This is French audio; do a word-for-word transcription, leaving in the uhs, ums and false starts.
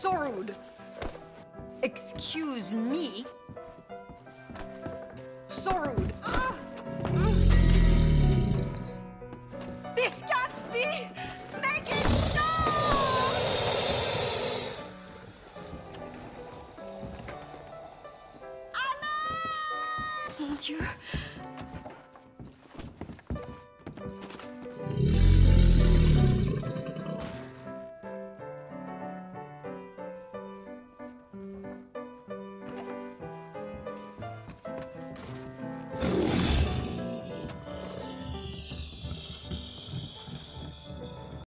So rude. Excuse me. So rude. Ah. This can't be! Make it stop! Allah! Mon Dieu.